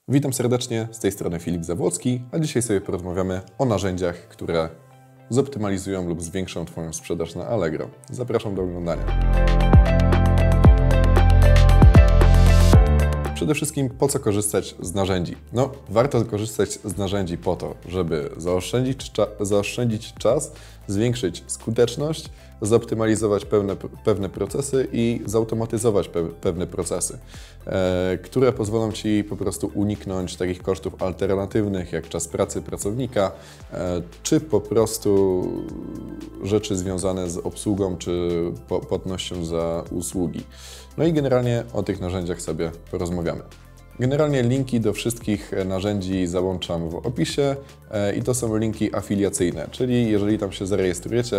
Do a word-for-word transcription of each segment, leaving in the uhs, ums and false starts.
Witam serdecznie, z tej strony Filip Zawłocki, a dzisiaj sobie porozmawiamy o narzędziach, które zoptymalizują lub zwiększą Twoją sprzedaż na Allegro. Zapraszam do oglądania. Przede wszystkim, po co korzystać z narzędzi? No, warto korzystać z narzędzi po to, żeby zaoszczędzić, cza zaoszczędzić czas, zwiększyć skuteczność, zoptymalizować pewne, pewne procesy i zautomatyzować pe pewne procesy, e, które pozwolą Ci po prostu uniknąć takich kosztów alternatywnych, jak czas pracy pracownika, e, czy po prostu rzeczy związane z obsługą, czy płatnością za usługi. No i generalnie o tych narzędziach sobie porozmawiamy. Generalnie linki do wszystkich narzędzi załączam w opisie i to są linki afiliacyjne, czyli jeżeli tam się zarejestrujecie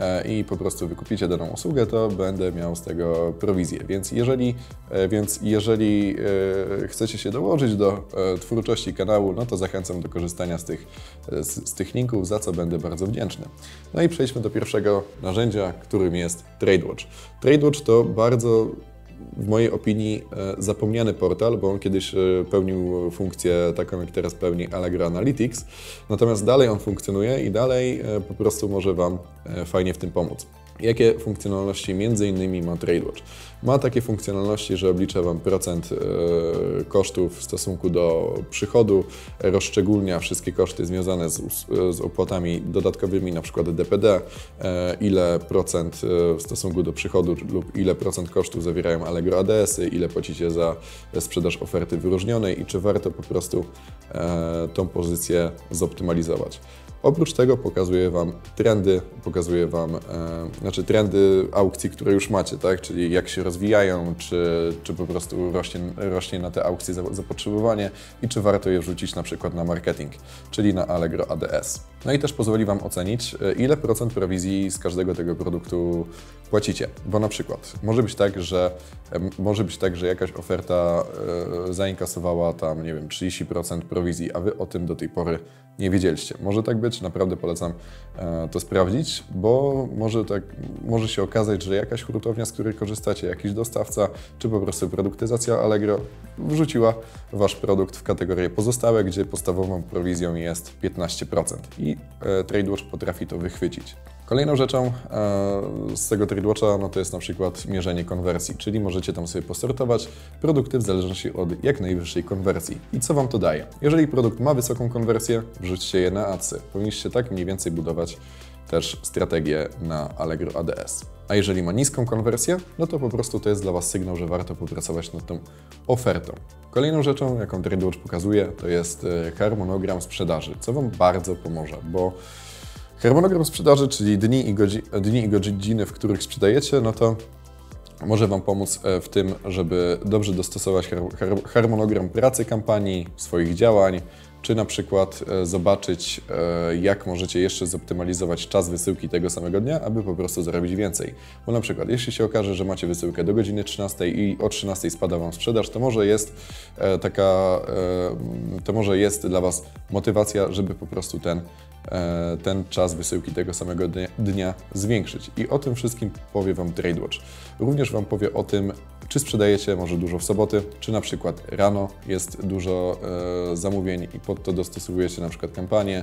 i po prostu wykupicie daną usługę, to będę miał z tego prowizję. Więc jeżeli, więc jeżeli chcecie się dołożyć do twórczości kanału, no to zachęcam do korzystania z tych, z, z tych linków, za co będę bardzo wdzięczny. No i przejdźmy do pierwszego narzędzia, którym jest TradeWatch. TradeWatch to bardzo, w mojej opinii, zapomniany portal, bo on kiedyś pełnił funkcję taką, jak teraz pełni Allegro Analytics, natomiast dalej on funkcjonuje i dalej po prostu może Wam fajnie w tym pomóc. Jakie funkcjonalności między innymi ma TradeWatch? Ma takie funkcjonalności, że oblicza Wam procent e, kosztów w stosunku do przychodu, rozszczególnia wszystkie koszty związane z, z opłatami dodatkowymi, na przykład D P D, e, ile procent w stosunku do przychodu lub ile procent kosztów zawierają Allegro A D S-y, ile płacicie za sprzedaż oferty wyróżnionej i czy warto po prostu e, tą pozycję zoptymalizować. Oprócz tego pokazuję Wam trendy, pokazuję Wam, e, znaczy trendy aukcji, które już macie, tak? Czyli jak się rozwijają, czy, czy po prostu rośnie, rośnie na te aukcje zapotrzebowanie i czy warto je wrzucić na przykład na marketing, czyli na Allegro A D S. No i też pozwoli Wam ocenić, ile procent prowizji z każdego tego produktu płacicie, bo na przykład może być tak, że może być tak, że jakaś oferta e, zainkasowała tam, nie wiem, trzydzieści procent prowizji, a Wy o tym do tej pory nie wiedzieliście. Może tak być, naprawdę polecam e, to sprawdzić, bo może, tak, może się okazać, że jakaś hurtownia, z której korzystacie, jakiś dostawca, czy po prostu produktyzacja Allegro wrzuciła Wasz produkt w kategorię pozostałe, gdzie podstawową prowizją jest piętnaście procent i e, TradeWatch potrafi to wychwycić. Kolejną rzeczą e, z tego TradeWatcha no to jest na przykład mierzenie konwersji, czyli możecie tam sobie posortować produkty w zależności od jak najwyższej konwersji. I co Wam to daje? Jeżeli produkt ma wysoką konwersję, wrzućcie je na adsy. Powinniście tak mniej więcej budować też strategię na Allegro A D S. A jeżeli ma niską konwersję, no to po prostu to jest dla Was sygnał, że warto popracować nad tą ofertą. Kolejną rzeczą, jaką TradeWatch pokazuje, to jest harmonogram sprzedaży, co Wam bardzo pomoże, bo harmonogram sprzedaży, czyli dni i, dni i godziny, w których sprzedajecie, no to może Wam pomóc w tym, żeby dobrze dostosować harmonogram pracy kampanii, swoich działań, czy na przykład zobaczyć, jak możecie jeszcze zoptymalizować czas wysyłki tego samego dnia, aby po prostu zarobić więcej. Bo na przykład, jeśli się okaże, że macie wysyłkę do godziny trzynastej i o trzynastej spada Wam sprzedaż, to może jest taka, to może jest dla Was motywacja, żeby po prostu ten, ten czas wysyłki tego samego dnia, dnia zwiększyć. I o tym wszystkim powie Wam TradeWatch. Również Wam powie o tym, czy sprzedajecie może dużo w soboty, czy na przykład rano jest dużo e, zamówień i pod to dostosowujecie na przykład kampanię,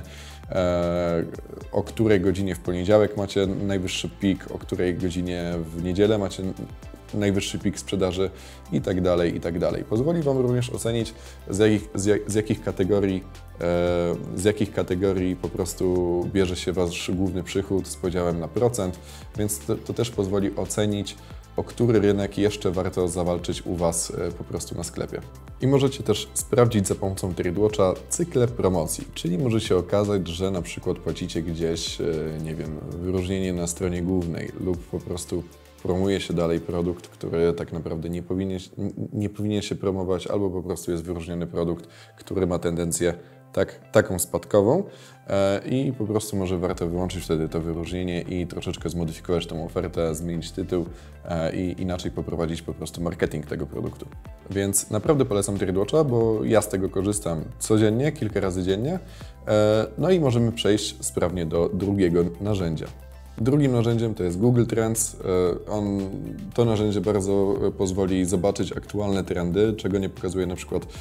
e, o której godzinie w poniedziałek macie najwyższy pik, o której godzinie w niedzielę macie najwyższy pik sprzedaży i tak dalej, i tak dalej. Pozwoli Wam również ocenić, z jakich, z jak, z jakich kategorii e, z jakich kategorii po prostu bierze się Wasz główny przychód z podziałem na procent, więc to, to też pozwoli ocenić, o który rynek jeszcze warto zawalczyć u Was po prostu na sklepie. I możecie też sprawdzić za pomocą TradeWatcha cykle promocji, czyli może się okazać, że na przykład płacicie gdzieś, nie wiem, wyróżnienie na stronie głównej lub po prostu promuje się dalej produkt, który tak naprawdę nie powinien, nie powinien się promować, albo po prostu jest wyróżniony produkt, który ma tendencję tak, taką spadkową e, i po prostu może warto wyłączyć wtedy to wyróżnienie i troszeczkę zmodyfikować tą ofertę, zmienić tytuł e, i inaczej poprowadzić po prostu marketing tego produktu. Więc naprawdę polecam TradeWatcha, bo ja z tego korzystam codziennie, kilka razy dziennie, e, no i możemy przejść sprawnie do drugiego narzędzia. Drugim narzędziem to jest Google Trends. On, to narzędzie bardzo pozwoli zobaczyć aktualne trendy, czego nie pokazuje na przykład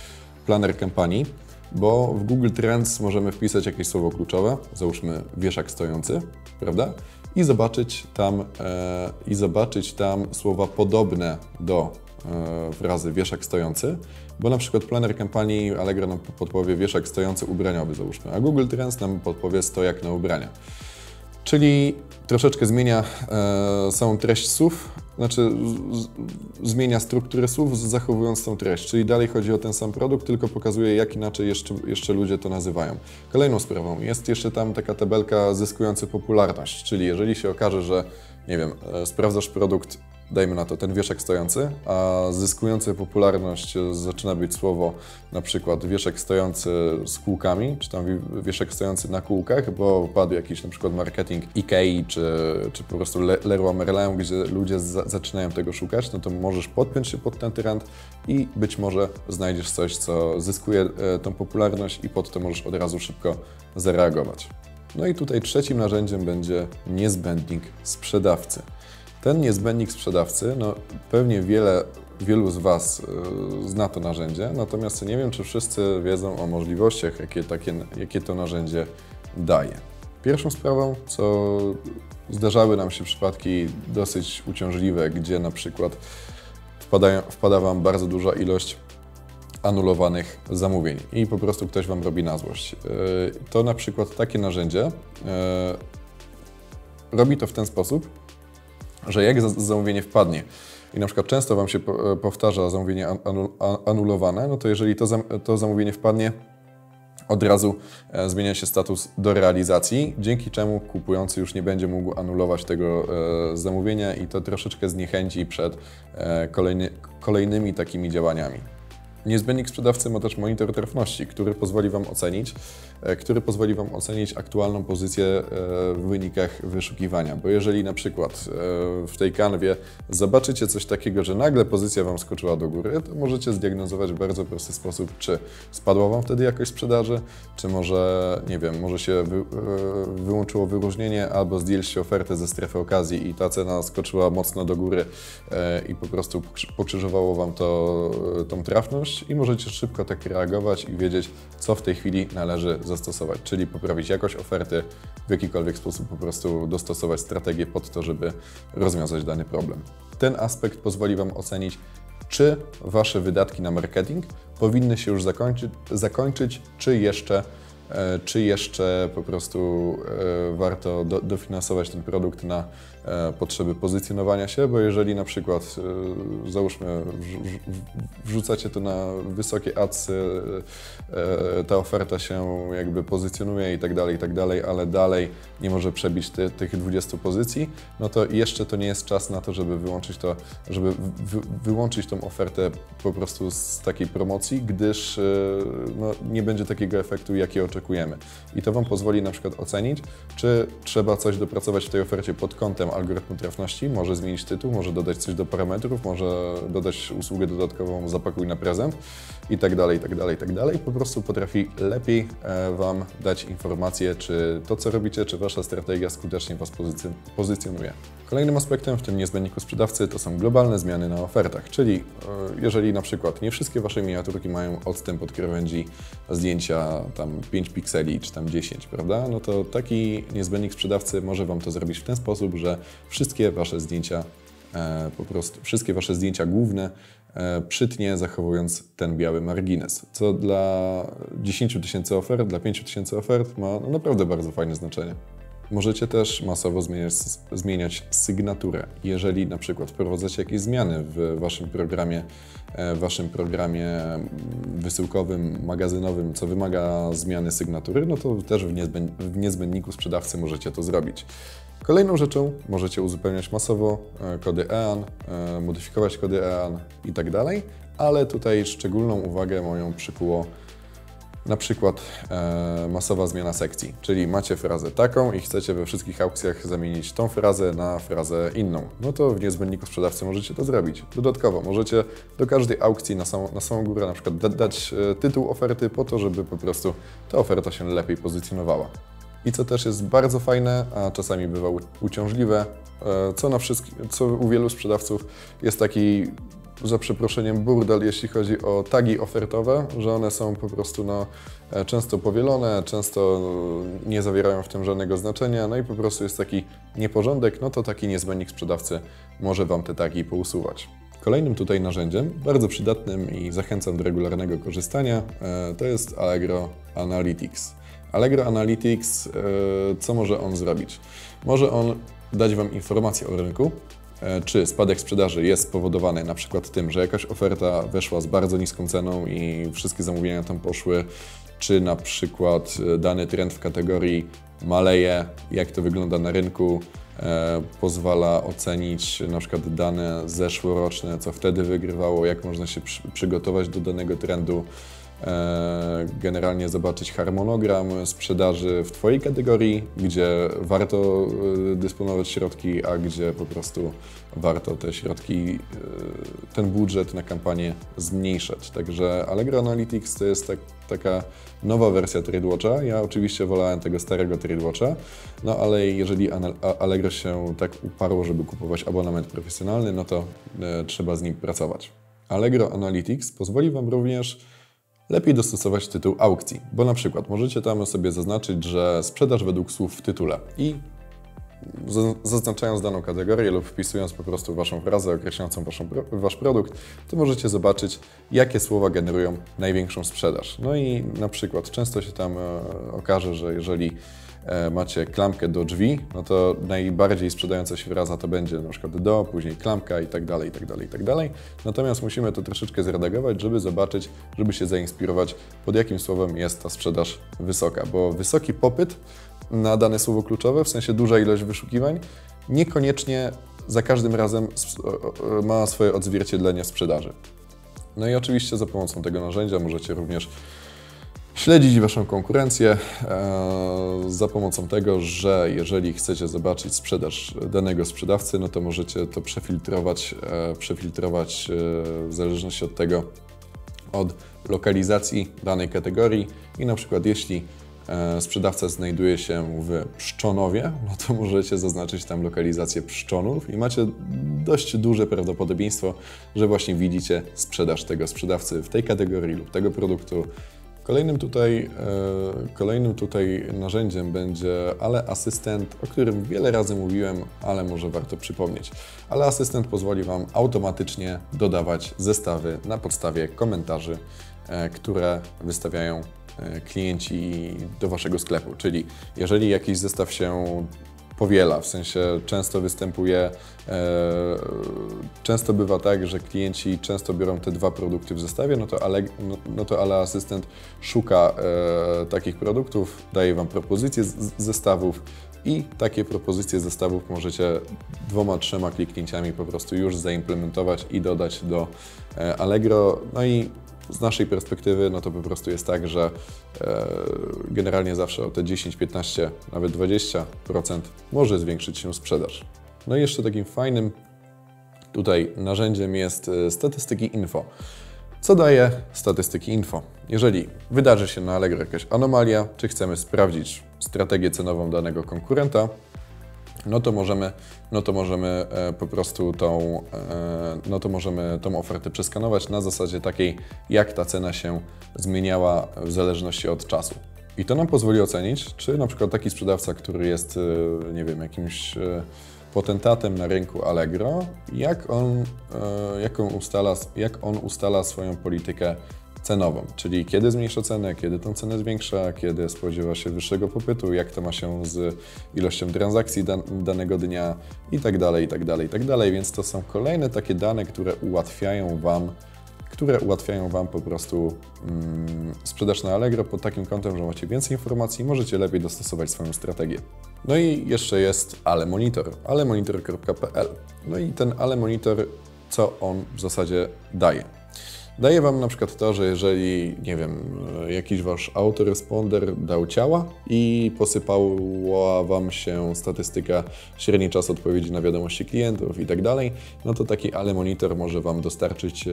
planer kampanii, bo w Google Trends możemy wpisać jakieś słowo kluczowe, załóżmy wieszak stojący, prawda? I zobaczyć tam, e, i zobaczyć tam słowa podobne do e, frazy wieszak stojący, bo na przykład planer kampanii Allegro nam podpowie wieszak stojący ubraniowy, załóżmy, a Google Trends nam podpowie stojak na ubrania. Czyli troszeczkę zmienia e, samą treść słów, znaczy z, zmienia strukturę słów, zachowując tą treść. Czyli dalej chodzi o ten sam produkt, tylko pokazuje, jak inaczej jeszcze, jeszcze ludzie to nazywają. Kolejną sprawą jest jeszcze tam taka tabelka zyskujący popularność, czyli jeżeli się okaże, że nie wiem, e, sprawdzasz produkt, dajmy na to ten wieszak stojący, a zyskujący popularność zaczyna być słowo na przykład wieszak stojący z kółkami, czy tam wieszak stojący na kółkach, bo padł jakiś na przykład marketing Ikei, czy, czy po prostu Leroy Merlin, gdzie ludzie za, zaczynają tego szukać, no to możesz podpiąć się pod ten trend i być może znajdziesz coś, co zyskuje e, tą popularność i pod to możesz od razu szybko zareagować. No i tutaj trzecim narzędziem będzie niezbędnik sprzedawcy. Ten niezbędnik sprzedawcy, no pewnie wiele, wielu z Was y, zna to narzędzie, natomiast nie wiem, czy wszyscy wiedzą o możliwościach, jakie, takie, jakie to narzędzie daje. Pierwszą sprawą, co zdarzały nam się przypadki dosyć uciążliwe, gdzie na przykład wpadają, wpada Wam bardzo duża ilość anulowanych zamówień i po prostu ktoś Wam robi na złość. Y, to na przykład takie narzędzie y, robi to w ten sposób, że jak zamówienie wpadnie i na przykład często Wam się powtarza zamówienie anulowane, no to jeżeli to, zam to zamówienie wpadnie, od razu zmienia się status do realizacji, dzięki czemu kupujący już nie będzie mógł anulować tego e, zamówienia i to troszeczkę zniechęci przed e, kolejny, kolejnymi takimi działaniami. Niezbędnik sprzedawcy ma też monitor trafności, który pozwoli Wam ocenić, który pozwoli Wam ocenić aktualną pozycję w wynikach wyszukiwania. Bo jeżeli na przykład w tej kanwie zobaczycie coś takiego, że nagle pozycja Wam skoczyła do góry, to możecie zdiagnozować w bardzo prosty sposób, czy spadła Wam wtedy jakość sprzedaży, czy może, nie wiem, może się wy, wyłączyło wyróżnienie, albo zdjęliście ofertę ze strefy okazji i ta cena skoczyła mocno do góry i po prostu pokrzyżowało Wam to, tą trafność i możecie szybko tak reagować i wiedzieć, co w tej chwili należy zastosować, czyli poprawić jakość oferty, w jakikolwiek sposób po prostu dostosować strategię pod to, żeby rozwiązać dany problem. Ten aspekt pozwoli Wam ocenić, czy Wasze wydatki na marketing powinny się już zakończyć, zakończyć czy jeszcze czy jeszcze po prostu warto do, dofinansować ten produkt na potrzeby pozycjonowania się, bo jeżeli na przykład, załóżmy, wrzucacie to na wysokie adsy, ta oferta się jakby pozycjonuje i tak dalej, i tak dalej, ale dalej nie może przebić ty, tych dwudziestu pozycji, no to jeszcze to nie jest czas na to, żeby wyłączyć to, żeby wy, wyłączyć tą ofertę po prostu z takiej promocji, gdyż no, nie będzie takiego efektu, jaki oczekujemy. I to Wam pozwoli na przykład ocenić, czy trzeba coś dopracować w tej ofercie pod kątem algorytmu trafności, może zmienić tytuł, może dodać coś do parametrów, może dodać usługę dodatkową zapakuj na prezent i tak dalej, i tak dalej, i tak dalej. Po prostu potrafi lepiej Wam dać informację, czy to, co robicie, czy Wasza strategia skutecznie Was pozycjon pozycjonuje. Kolejnym aspektem w tym niezbędniku sprzedawcy to są globalne zmiany na ofertach, czyli jeżeli na przykład nie wszystkie Wasze miniaturki mają odstęp od krawędzi zdjęcia tam pięć pikseli czy tam dziesięć, prawda? No to taki niezbędnik sprzedawcy może Wam to zrobić w ten sposób, że wszystkie Wasze zdjęcia, e, po prostu wszystkie Wasze zdjęcia główne e, przytnie, zachowując ten biały margines, co dla dziesięciu tysięcy ofert, dla pięciu tysięcy ofert ma no, naprawdę bardzo fajne znaczenie. Możecie też masowo zmieniać, zmieniać sygnaturę. Jeżeli na przykład wprowadzacie jakieś zmiany w Waszym programie, w Waszym programie wysyłkowym, magazynowym, co wymaga zmiany sygnatury, no to też w, niezbęd, w niezbędniku sprzedawcy możecie to zrobić. Kolejną rzeczą możecie uzupełniać masowo kody E A N, modyfikować kody E A N i tak dalej, ale tutaj szczególną uwagę moją przykuło na przykład e, masowa zmiana sekcji, czyli macie frazę taką i chcecie we wszystkich aukcjach zamienić tą frazę na frazę inną. No to w niezbędniku sprzedawcy możecie to zrobić. Dodatkowo możecie do każdej aukcji na samą, na samą górę na przykład da, dać e, tytuł oferty po to, żeby po prostu ta oferta się lepiej pozycjonowała. I co też jest bardzo fajne, a czasami bywa uciążliwe, e, co, na wszystkich, co u wielu sprzedawców jest taki za przeproszeniem burdel, jeśli chodzi o tagi ofertowe, że one są po prostu no, często powielone, często nie zawierają w tym żadnego znaczenia, no i po prostu jest taki nieporządek, no to taki niezbędnik sprzedawcy może Wam te tagi pousuwać. Kolejnym tutaj narzędziem, bardzo przydatnym i zachęcam do regularnego korzystania, to jest Allegro Analytics. Allegro Analytics, co może on zrobić? Może on dać Wam informacje o rynku, czy spadek sprzedaży jest spowodowany na przykład tym, że jakaś oferta weszła z bardzo niską ceną i wszystkie zamówienia tam poszły, czy na przykład dany trend w kategorii maleje, jak to wygląda na rynku, e, pozwala ocenić na przykład dane zeszłoroczne, co wtedy wygrywało, jak można się przy, przygotować do danego trendu. Generalnie zobaczyć harmonogram sprzedaży w Twojej kategorii, gdzie warto dysponować środki, a gdzie po prostu warto te środki, ten budżet na kampanię zmniejszać. Także Allegro Analytics to jest tak, taka nowa wersja TradeWatcha. Ja oczywiście wolałem tego starego TradeWatcha, no ale jeżeli Allegro się tak uparło, żeby kupować abonament profesjonalny, no to trzeba z nim pracować. Allegro Analytics pozwoli Wam również lepiej dostosować tytuł aukcji, bo na przykład możecie tam sobie zaznaczyć, że sprzedaż według słów w tytule i zaznaczając daną kategorię lub wpisując po prostu Waszą frazę określającą waszą, Wasz produkt, to możecie zobaczyć, jakie słowa generują największą sprzedaż. No i na przykład często się tam okaże, że jeżeli macie klamkę do drzwi, no to najbardziej sprzedająca się fraza to będzie na przykład do, później klamka i tak dalej, i tak dalej, i tak dalej. Natomiast musimy to troszeczkę zredagować, żeby zobaczyć, żeby się zainspirować, pod jakim słowem jest ta sprzedaż wysoka, bo wysoki popyt na dane słowo kluczowe, w sensie duża ilość wyszukiwań, niekoniecznie za każdym razem ma swoje odzwierciedlenie w sprzedaży. No i oczywiście za pomocą tego narzędzia możecie również śledzić Waszą konkurencję e, za pomocą tego, że jeżeli chcecie zobaczyć sprzedaż danego sprzedawcy, no to możecie to przefiltrować, e, przefiltrować e, w zależności od tego, od lokalizacji danej kategorii i na przykład jeśli e, sprzedawca znajduje się w Pszczonowie, no to możecie zaznaczyć tam lokalizację Pszczonów i macie dość duże prawdopodobieństwo, że właśnie widzicie sprzedaż tego sprzedawcy w tej kategorii lub tego produktu. Kolejnym tutaj, e, kolejnym tutaj narzędziem będzie Ale Asystent, o którym wiele razy mówiłem, ale może warto przypomnieć. Ale Asystent pozwoli Wam automatycznie dodawać zestawy na podstawie komentarzy, e, które wystawiają e, klienci do Waszego sklepu. Czyli jeżeli jakiś zestaw się powiela, w sensie często występuje, e, często bywa tak, że klienci często biorą te dwa produkty w zestawie, no to Ale, no, no to Ale Asystent szuka e, takich produktów, daje Wam propozycje z, zestawów i takie propozycje zestawów możecie dwoma, trzema kliknięciami po prostu już zaimplementować i dodać do e, Allegro. No i z naszej perspektywy, no to po prostu jest tak, że e, generalnie zawsze o te dziesięć, piętnaście, nawet dwadzieścia procent może zwiększyć się sprzedaż. No i jeszcze takim fajnym tutaj narzędziem jest statystyki info. Co daje statystyki info? Jeżeli wydarzy się na Allegro jakaś anomalia, czy chcemy sprawdzić strategię cenową danego konkurenta, no to możemy, no to możemy e, po prostu tą, e, no to możemy tą ofertę przeskanować na zasadzie takiej, jak ta cena się zmieniała w zależności od czasu. I to nam pozwoli ocenić, czy na przykład taki sprzedawca, który jest, e, nie wiem, jakimś e, potentatem na rynku Allegro, jak on, e, jak on ustala, jak on ustala swoją politykę cenową, czyli kiedy zmniejsza cenę, kiedy tą cenę zwiększa, kiedy spodziewa się wyższego popytu, jak to ma się z ilością transakcji dan danego dnia i tak dalej, i tak dalej, i tak dalej. Więc to są kolejne takie dane, które ułatwiają Wam, które ułatwiają Wam po prostu mm, sprzedaż na Allegro pod takim kątem, że macie więcej informacji, możecie lepiej dostosować swoją strategię. No i jeszcze jest Ale Monitor, ale monitor kropka p l. No i ten Ale Monitor, co on w zasadzie daje? Daje Wam na przykład to, że jeżeli, nie wiem, jakiś Wasz autoresponder dał ciała i posypała Wam się statystyka średni czas odpowiedzi na wiadomości klientów i tak dalej, no to taki Ale Monitor może Wam dostarczyć e,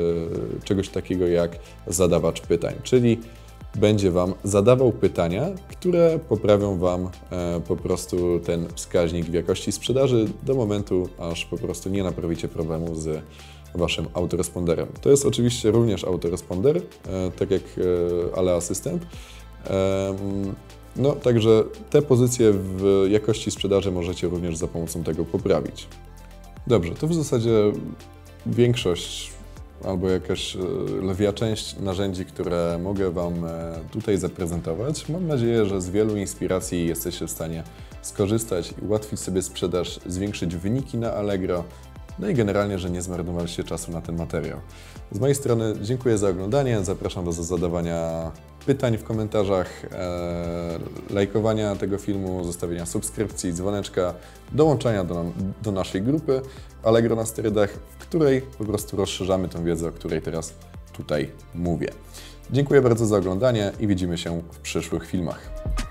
czegoś takiego jak zadawacz pytań, czyli będzie Wam zadawał pytania, które poprawią Wam e, po prostu ten wskaźnik w jakości sprzedaży do momentu, aż po prostu nie naprawicie problemu z Waszym autoresponderem. To jest oczywiście również autoresponder, e, tak jak e, Ale Asystent. E, no, także te pozycje w jakości sprzedaży możecie również za pomocą tego poprawić. Dobrze, to w zasadzie większość albo jakaś lwia część narzędzi, które mogę Wam tutaj zaprezentować. Mam nadzieję, że z wielu inspiracji jesteście w stanie skorzystać i ułatwić sobie sprzedaż, zwiększyć wyniki na Allegro, no i generalnie, że nie zmarnowaliście czasu na ten materiał. Z mojej strony dziękuję za oglądanie, zapraszam do zadawania pytań w komentarzach, e, lajkowania tego filmu, zostawienia subskrypcji, dzwoneczka, dołączania do, do naszej grupy Allegro na sterydach, w której po prostu rozszerzamy tę wiedzę, o której teraz tutaj mówię. Dziękuję bardzo za oglądanie i widzimy się w przyszłych filmach.